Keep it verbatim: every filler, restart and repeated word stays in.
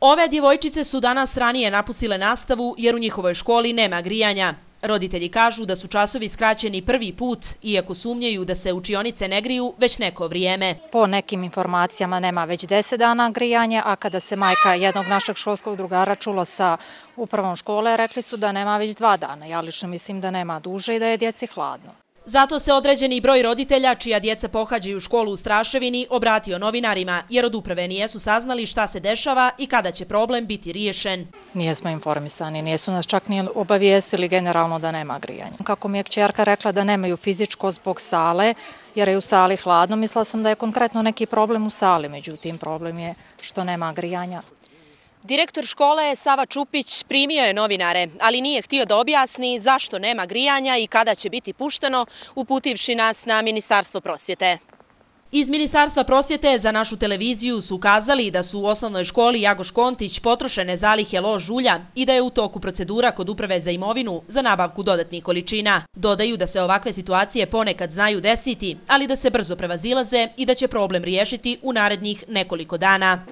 Ove djevojčice su danas ranije napustile nastavu jer u njihovoj školi nema grijanja. Roditelji kažu da su časovi skraćeni prvi put, iako sumnjaju da se učionice ne griju već neko vrijeme. Po nekim informacijama nema već deset dana grijanja, a kada se majka jednog našeg školskog drugara čula sa upravom škole, rekli su da nema već dva dana. Ja lično mislim da nema duže i da je djeci hladno. Zato se određeni broj roditelja, čija djeca pohađaju školu u Straševini, obratio novinarima, jer od uprave nijesu saznali šta se dešava i kada će problem biti riješen. Nijesmo informisani, nijesu nas čak ni obavijestili generalno da nema grijanja. Kako mi je kćerka rekla da nemaju fizičko zbog sale, jer je u sali hladno, mislila sam da je konkretno neki problem u sali, međutim problem je što nema grijanja. Direktor škole Sava Čupić primio je novinare, ali nije htio da objasni zašto nema grijanja i kada će biti pušteno, uputivši nas na Ministarstvo prosvjete. Iz Ministarstva prosvjete za našu televiziju su ukazali da su u osnovnoj školi Jagoš Kontić potrošene zalihe lož ulja i da je u toku procedura kod Uprave za imovinu za nabavku dodatnih količina. Dodaju da se ovakve situacije ponekad znaju desiti, ali da se brzo prevazilaze i da će problem riješiti u narednih nekoliko dana.